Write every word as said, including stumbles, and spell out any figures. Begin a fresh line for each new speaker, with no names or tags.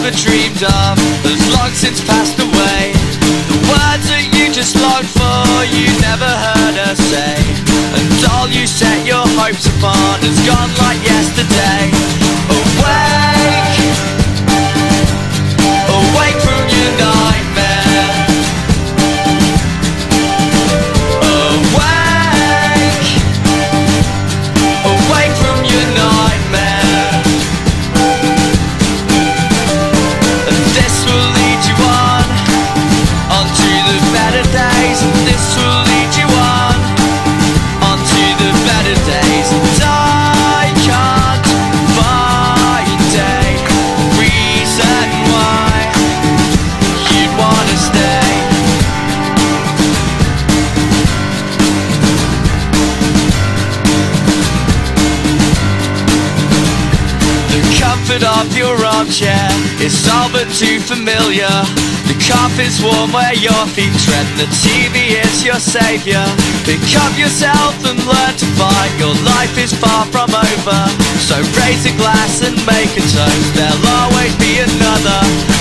ever dreamed of has long since passed away. The words that you just longed for, you never heard her say. And all you set your hopes upon has gone like yesterday. Awake, awake from your nightmare. Awake, awake from your nightmare. And this will lead you on, onto the better days. And this will lead you on, onto the better days. And I can't find a reason why you'd wanna stay. The comfort of your armchair is all but too familiar. The carpet's warm where your feet tread, and the T V is your saviour. Pick up yourself and learn to fight. Your life is far from over, so raise a glass and make a toast. There'll always be another.